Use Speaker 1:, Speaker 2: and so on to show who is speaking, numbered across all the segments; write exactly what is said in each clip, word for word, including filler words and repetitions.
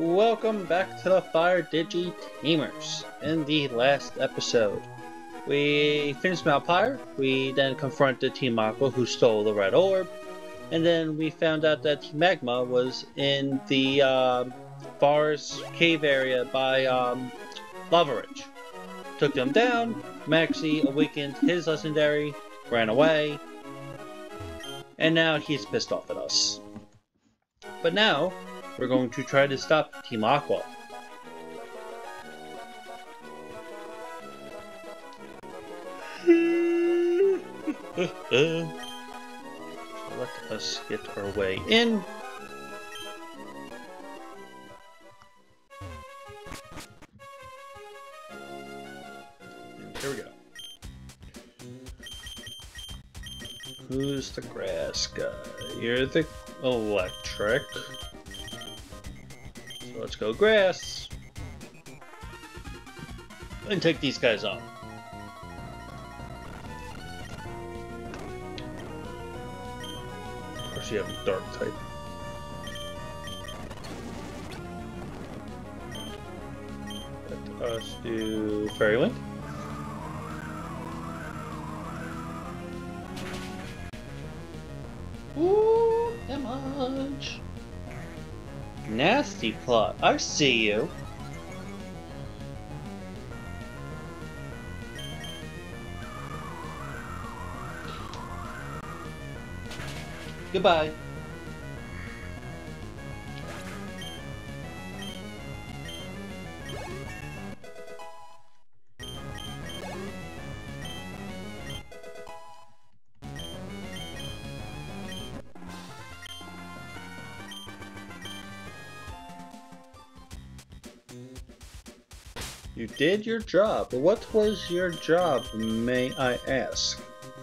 Speaker 1: Welcome back to the Fire Digi Teamers. In the last episode, we finished Mount Pyre, we then confronted Team Aqua who stole the red orb, and then we found out that Team Magma was in the uh, forest cave area by um, Lava Ridge. Took them down, Maxie awakened his legendary, ran away, and now he's pissed off at us. But now, we're going to try to stop Team Aqua. Let us get our way in. And here we go. Who's the grass guy? You're the electric. So let's go grass. And take these guys on. Of course you have a dark type. Let us do Fairy Wind. Ooh, damage. Nasty plot. I see you. Goodbye. You did your job, but what was your job, may I ask?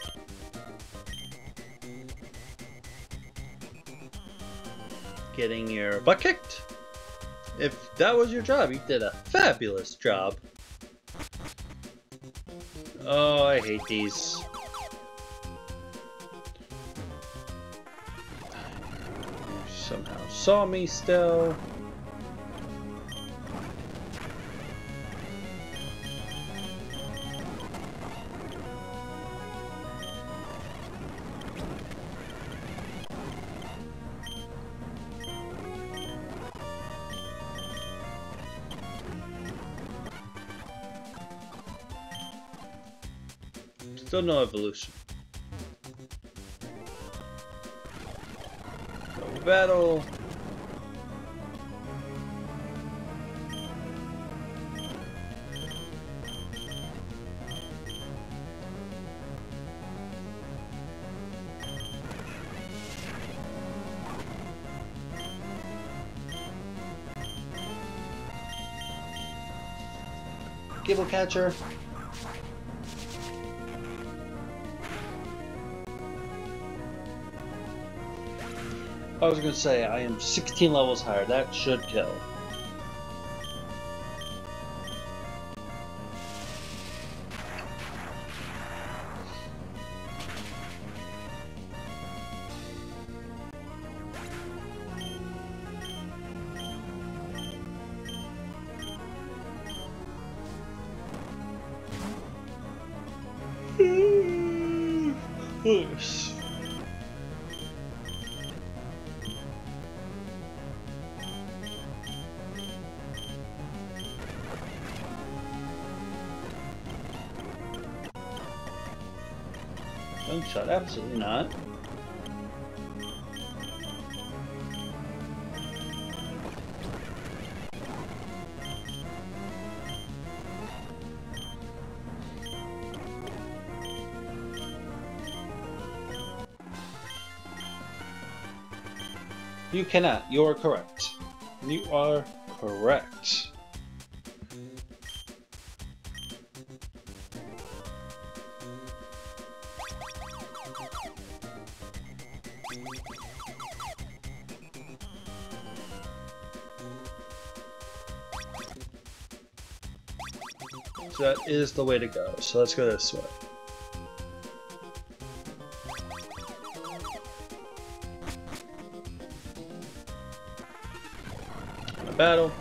Speaker 1: Getting your butt kicked? If that was your job, you did a fabulous job. Oh, I hate these. You somehow saw me still. Still no evolution. No battle. Gibble catcher. I was gonna say, I am sixteen levels higher. That should kill. Push. Gunshot, absolutely not. You cannot. You are correct. You are correct. So that is the way to go. So let's go this way. battle.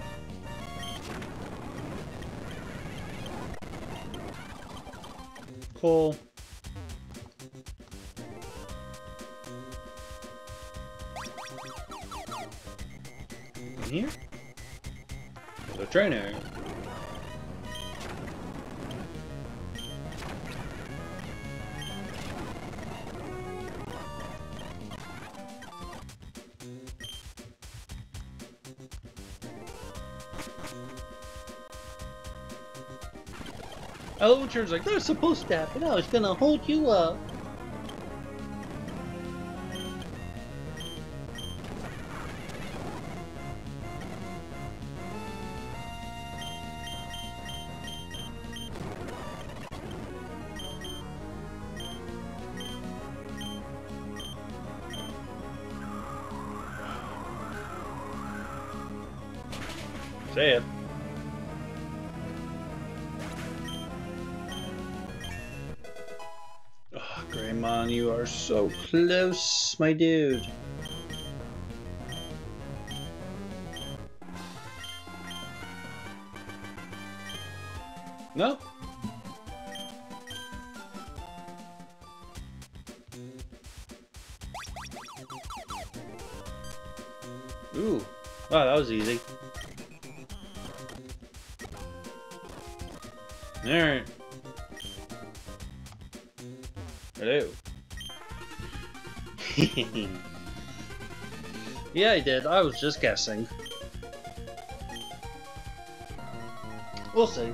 Speaker 1: Cool. In here? The trainer. Oh, Ultra's like, they're supposed to happen. I was gonna hold you up. Say it. Oh, Greymon, you are so close, my dude. No? Ooh. Wow, that was easy. Alright. Hello. Yeah, I did. I was just guessing. We'll see.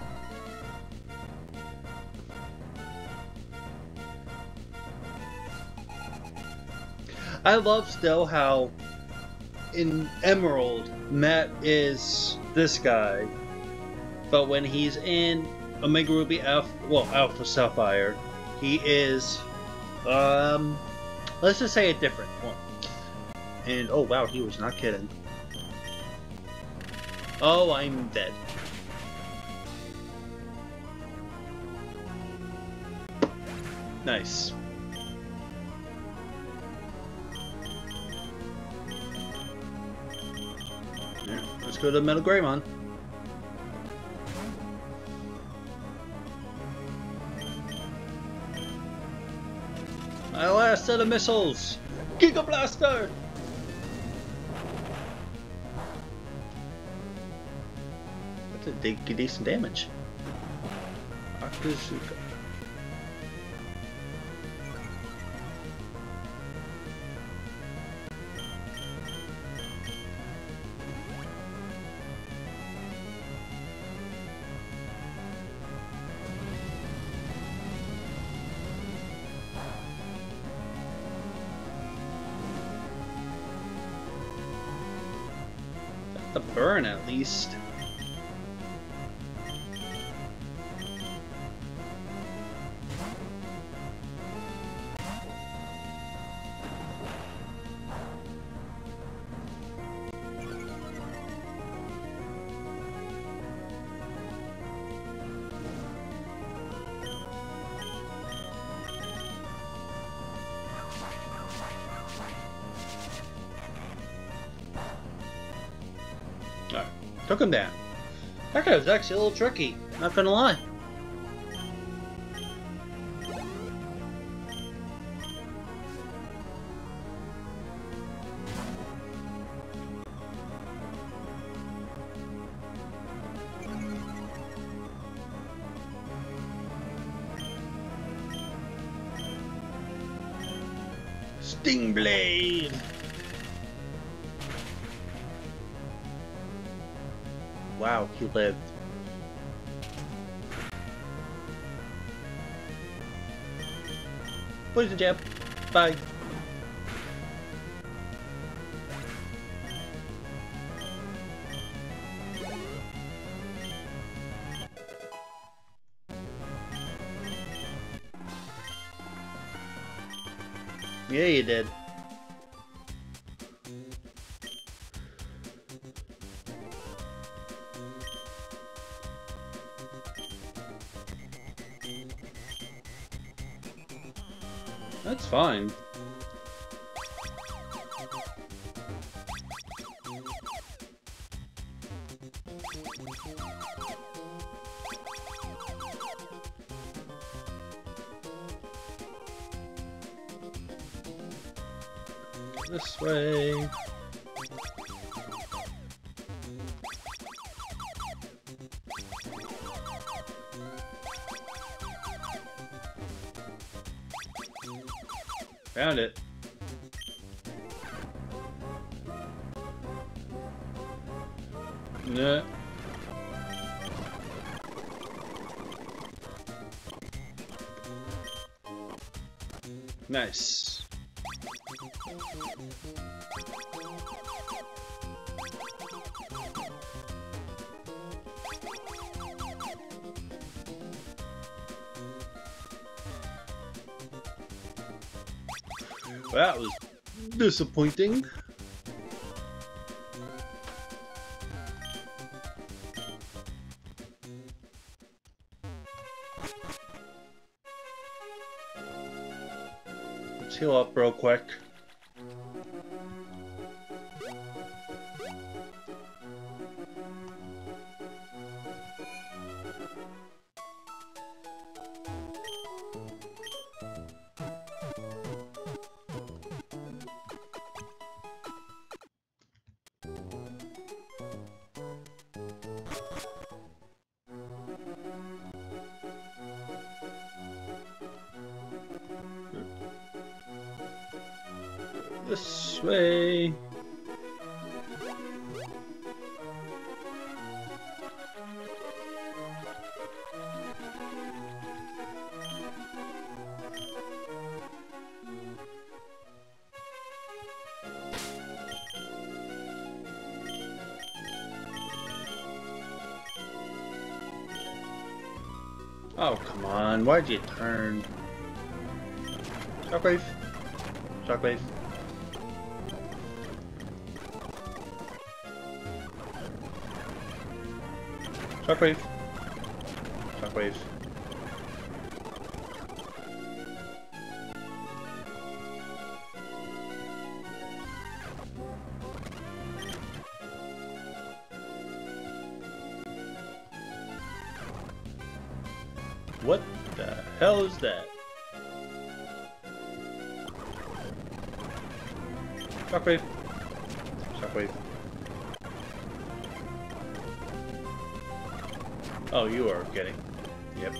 Speaker 1: I love still how in Emerald, Matt is this guy, but when he's in Omega Ruby Alpha, well, Alpha Sapphire, he is, um, let's just say a different one. And, oh wow, he was not kidding. Oh, I'm dead. Nice. Yeah, let's go to Metal Greymon. My last set of missiles! Giga Blaster! That's a de decent damage. Akuzuka. The burn, at least. Alright, took him down. That guy was actually a little tricky, not gonna lie. Sting Blade! Wow, he lived. Poison jab. Bye. Yeah, you did. That's fine. This way. Found it. Yeah. Nice. That was disappointing. Let's heal up real quick. This way. Oh, come on. Why'd you turn? Shockwave. Shockwave. Shockwave. Shockwave. What the hell is that? Shockwave. Shockwave. Oh, you are getting. Yep.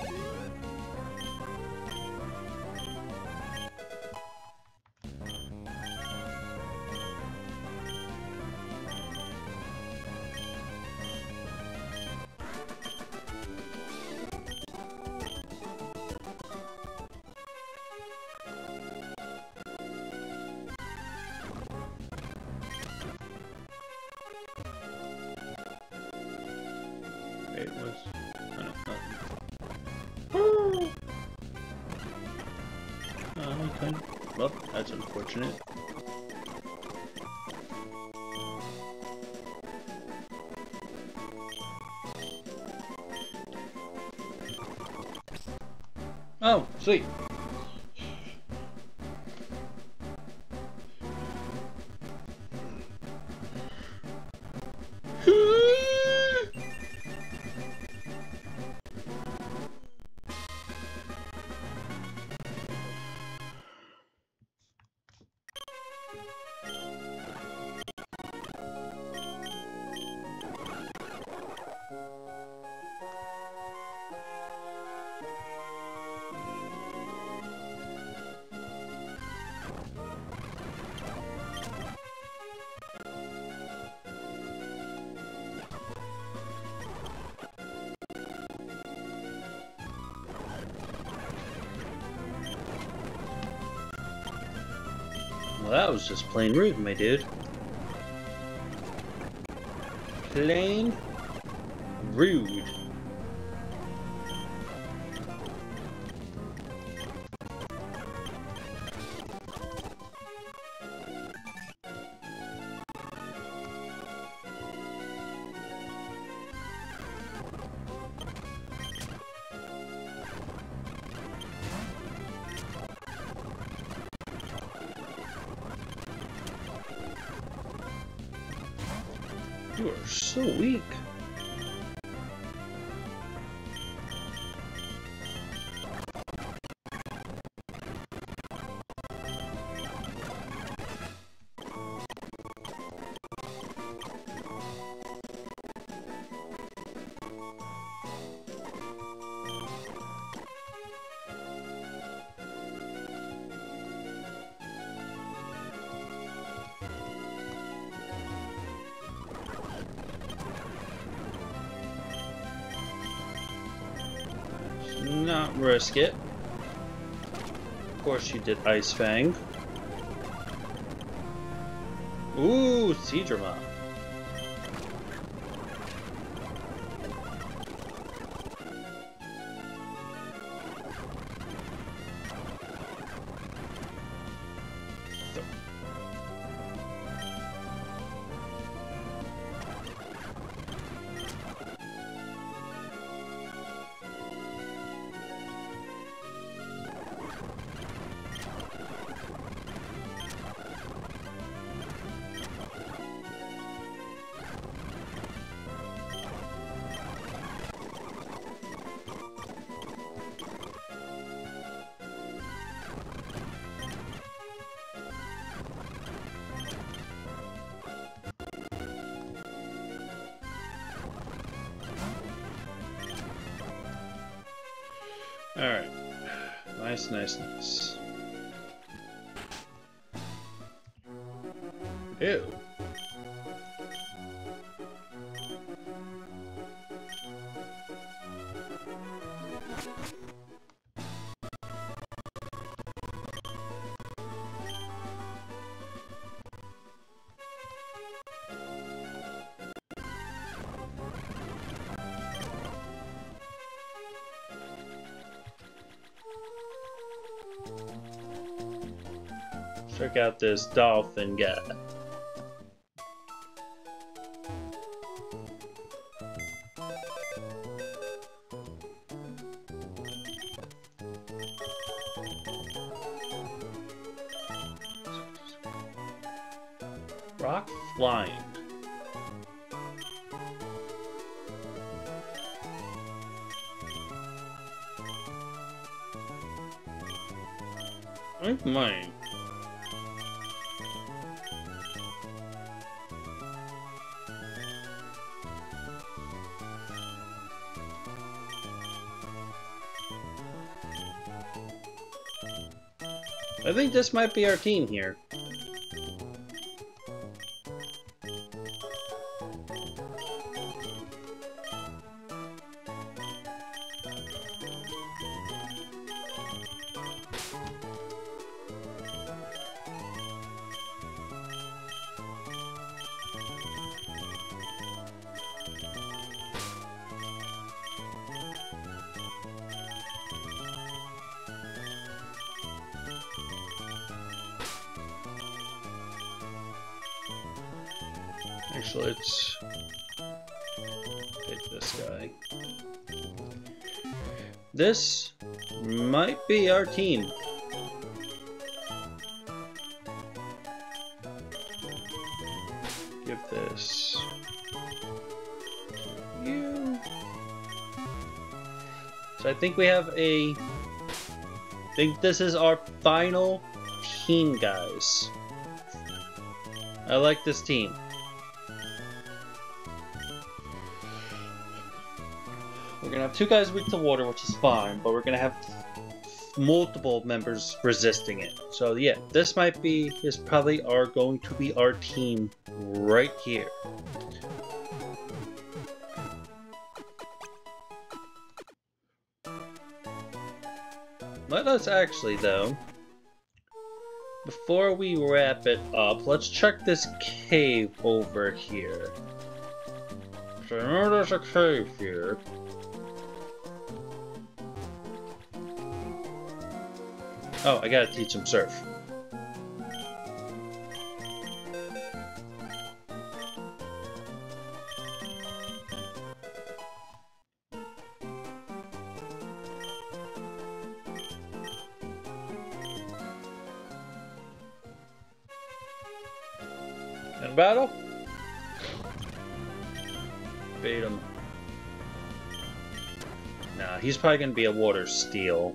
Speaker 1: It was. Oh, okay. Well, that's unfortunate. Oh, sweet. Well, that was just plain rude, my dude. Plain rude. You are so weak. not risk it. Of course she did Ice Fang. Ooh, Seadramon. Alright. Nice, nice, nice. Ew. Check out this dolphin guy. Rock flying. I'm mine. I think this might be our team here. Actually, let's take this guy. This might be our team. Give this to you. So I think we have a... I think this is our final team, guys. I like this team. We're gonna have two guys weak to water, which is fine, but we're gonna have multiple members resisting it. So yeah, this might be, is probably are going to be our team right here. Let us actually, though, before we wrap it up, let's check this cave over here. So I know there's a cave here. Oh, I gotta teach him surf. In battle? Bait him. Nah, he's probably gonna be a water steel.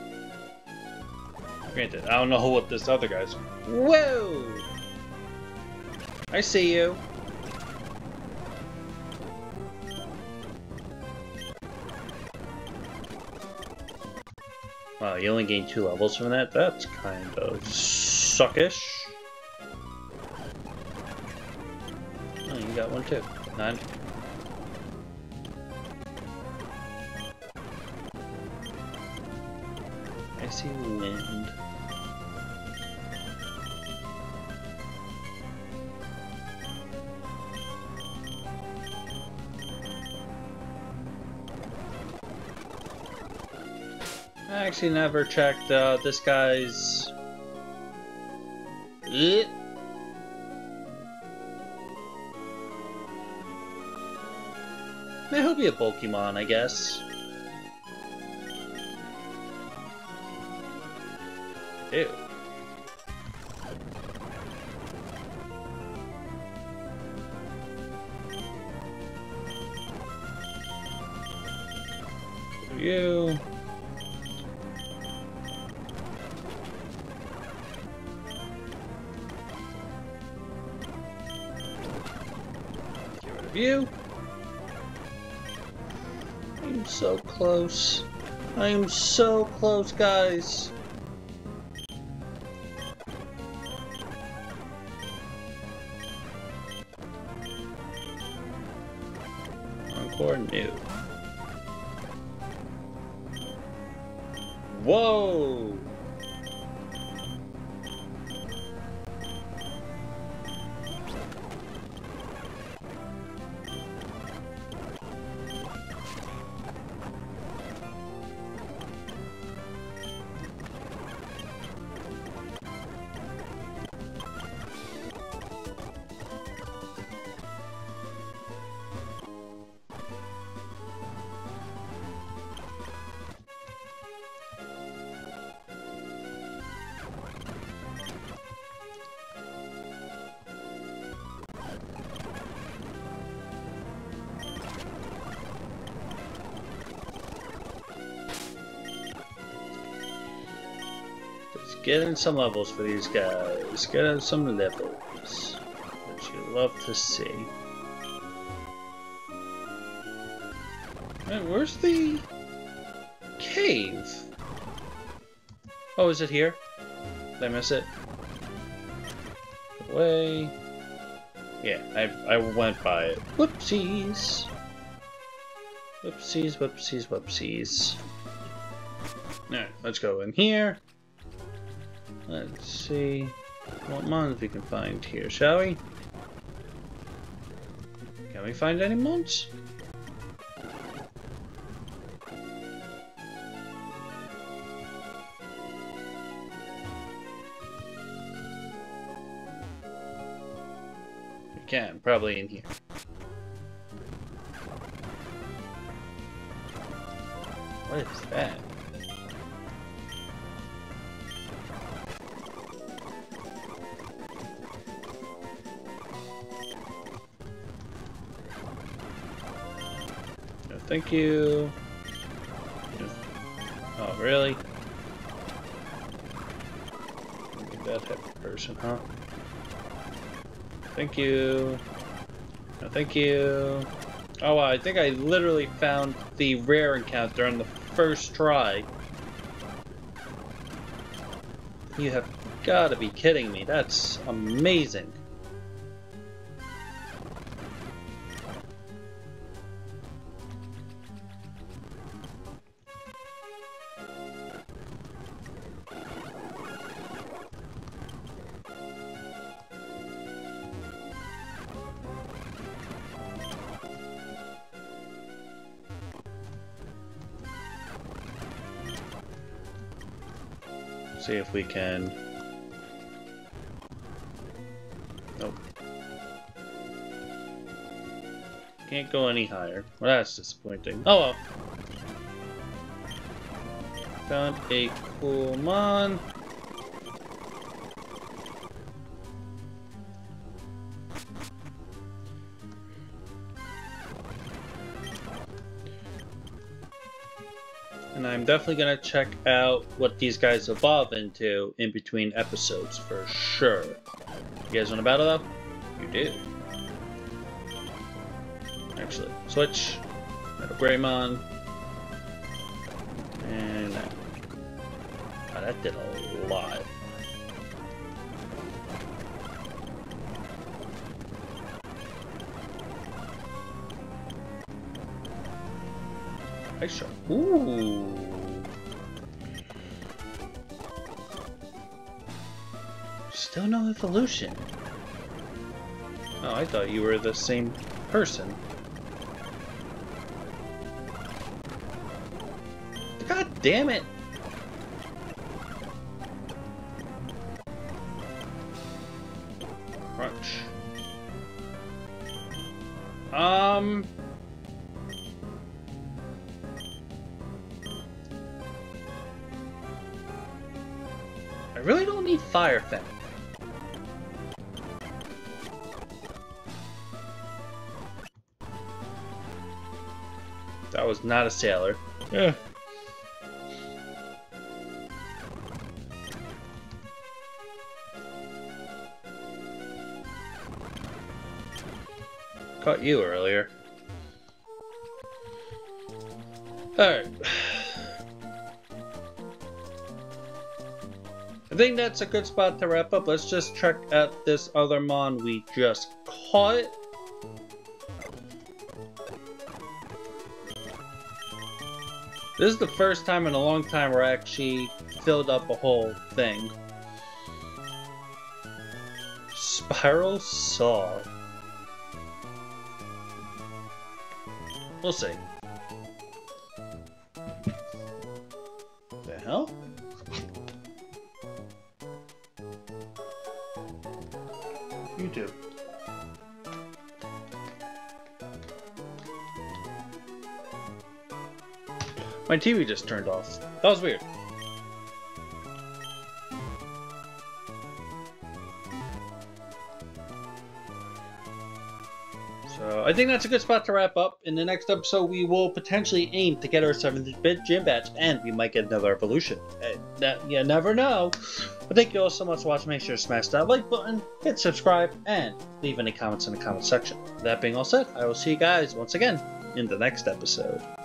Speaker 1: Granted, I don't know what this other guy's. Whoa! I see you. Wow, you only gained two levels from that? That's kind of suckish. Oh, you got one too. Nine. I see wind. I actually never checked uh, this guy's... Eh. He'll be a Pokemon, I guess. Ew. You. Get rid of you. I'm so close. I am so close, guys. Encore new. Whoa! Get in some levels for these guys. Get in some levels. Which you love to see. Wait, where's the cave? Oh, is it here? Did I miss it? Away. Yeah, I, I went by it. Whoopsies. Whoopsies, whoopsies, whoopsies. Alright, let's go in here. Let's see what mons we can find here, shall we? Can we find any mons? We can, probably in here. What is that? Thank you. Oh, really? That type of person, huh? Thank you. No, thank you. Oh, wow, I think I literally found the rare encounter on the first try. You have got to be kidding me. That's amazing. See if we can. Nope. Can't go any higher. Well, that's disappointing. Oh well. Found a cool mon. And I'm definitely going to check out what these guys evolve into in between episodes for sure. You guys want to battle though? You do. Actually, switch. Metal Greymon. And that. Oh, that did a lot. Ice Shark. Ooh. Still no evolution. Oh, I thought you were the same person. God damn it! Crunch. Um... I really don't need Fire Fang. That was not a sailor. Yeah. Caught you earlier. Alright. I think that's a good spot to wrap up. Let's just check out this other mon we just caught. This is the first time in a long time where I actually filled up a whole thing. Spiral Saw. We'll see. The hell? You do. My T V just turned off. That was weird. So I think that's a good spot to wrap up. In the next episode, we will potentially aim to get our seventh bit gym badge, and we might get another evolution. Uh, that, you never know. But thank you all so much for watching. Make sure to smash that like button, hit subscribe, and leave any comments in the comment section. That being all said, I will see you guys once again in the next episode.